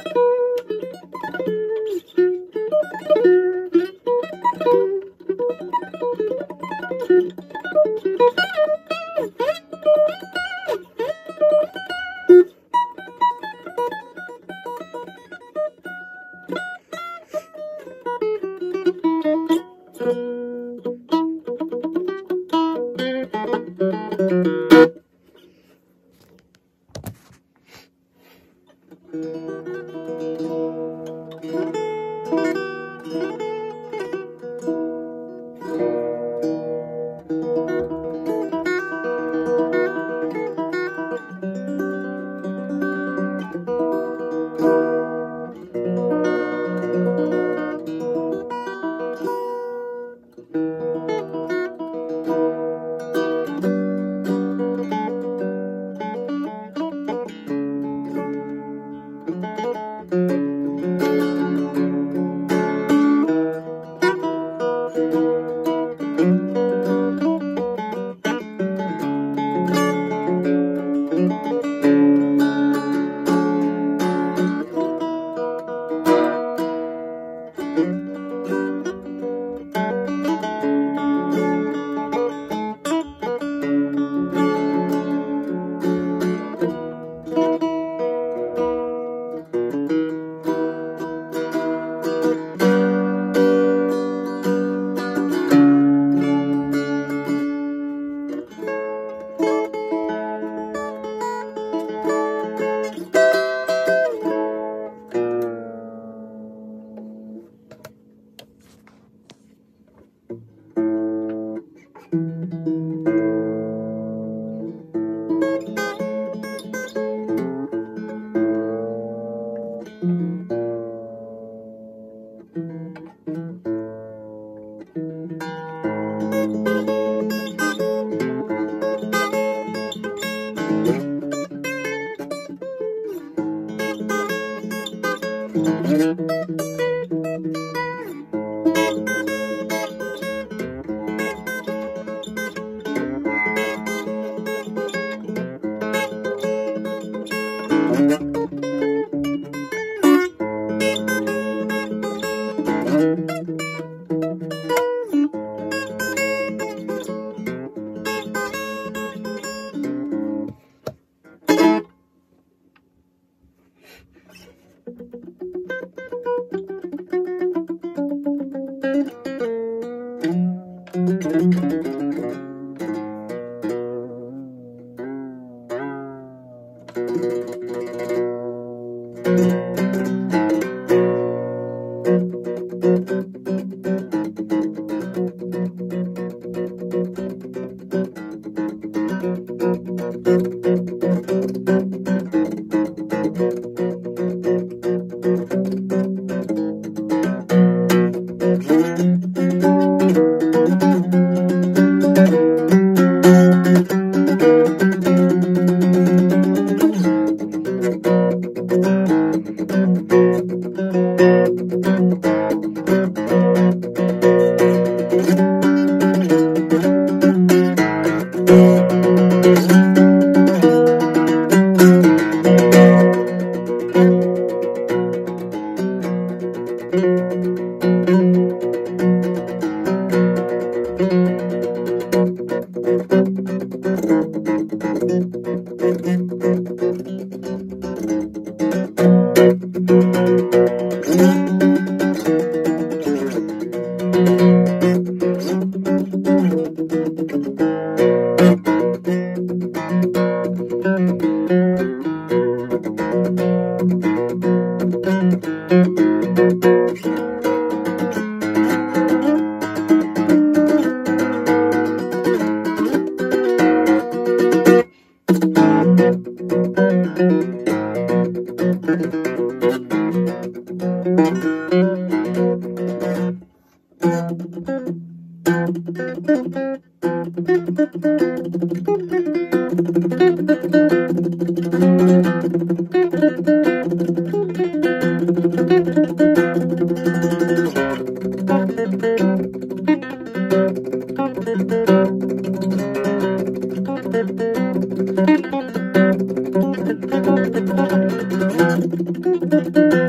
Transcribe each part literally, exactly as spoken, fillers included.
Thank you.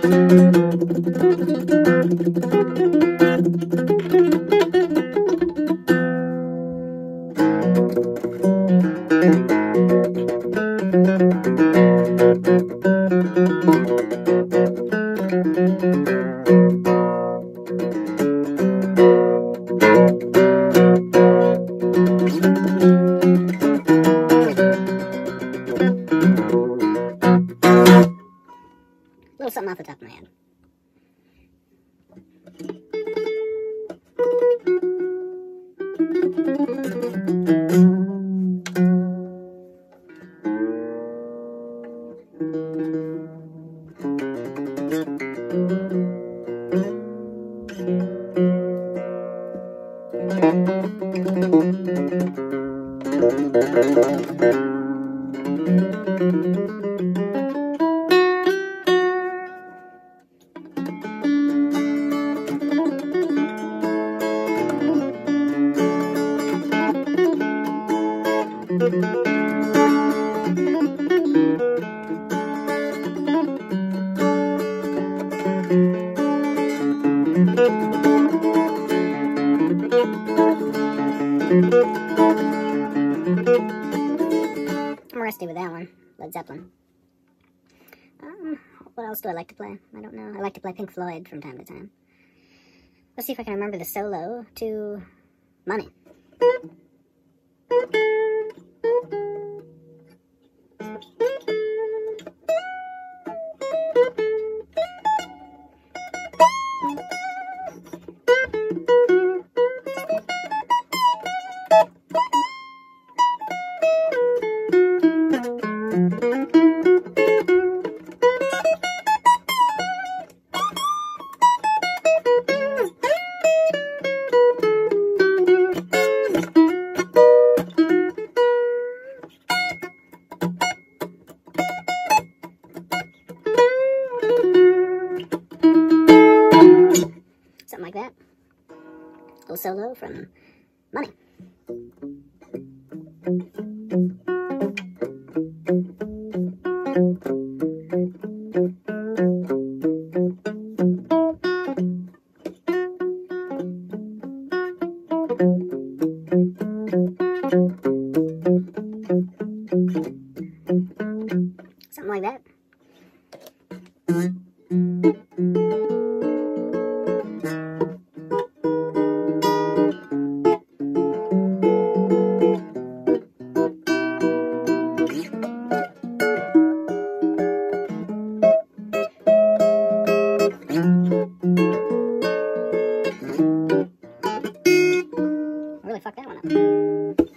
little something off the top of my head. I'm rusty with that one. Led Zeppelin. Um, what else do I like to play? I don't know. I like to play Pink Floyd from time to time. Let's see if I can remember the solo to Money. Something like that. A little solo from Money. Something like that. I really fucked that one up.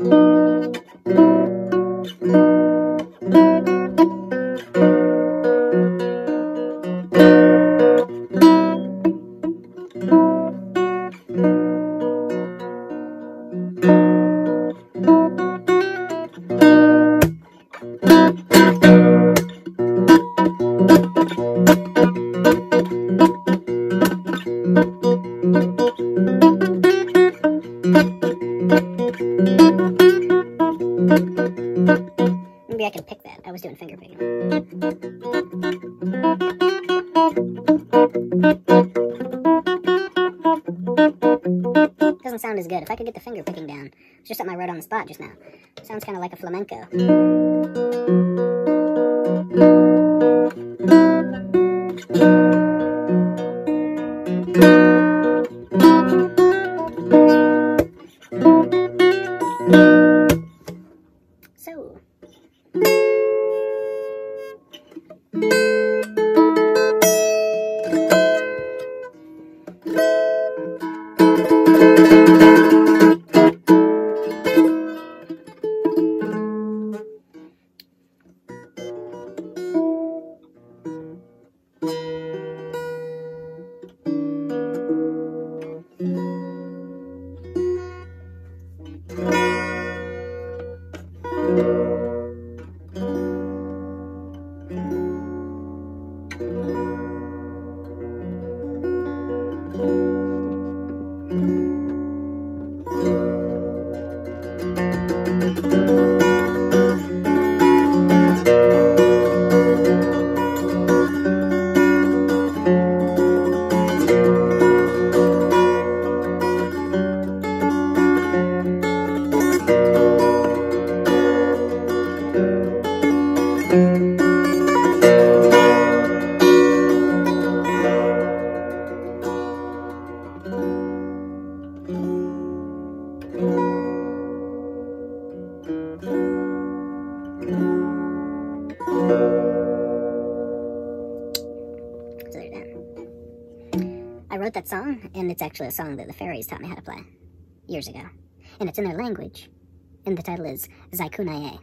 Maybe I can pick that. I was doing finger picking. Doesn't sound as good. If I could get the finger picking down. It's just something I wrote on the spot just now. Sounds kind of like a flamenco. So... I wrote that song, and it's actually a song that the fairies taught me how to play years ago. And it's in their language, and the title is Zaikunaye.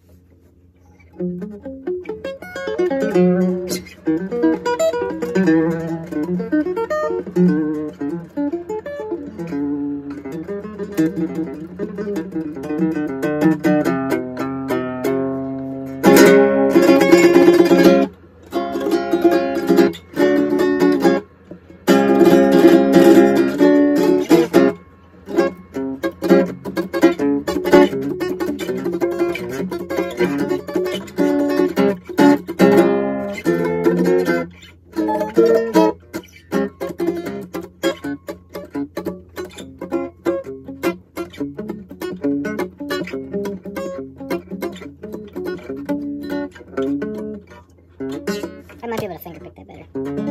I might be able to finger pick that better.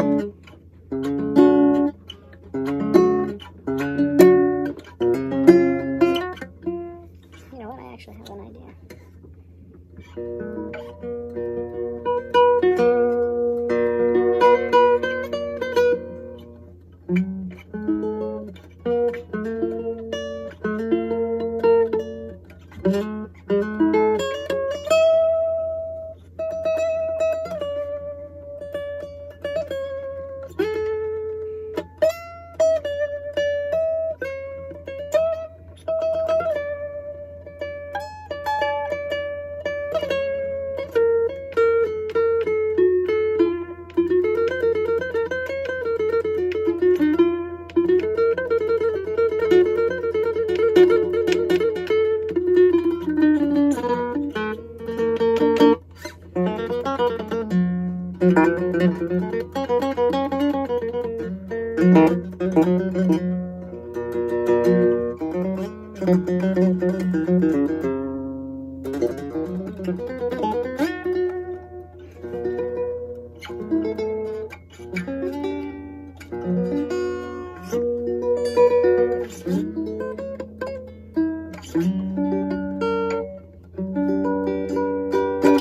You know what? I actually have an idea.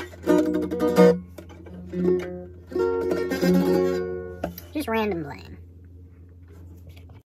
Just random playing.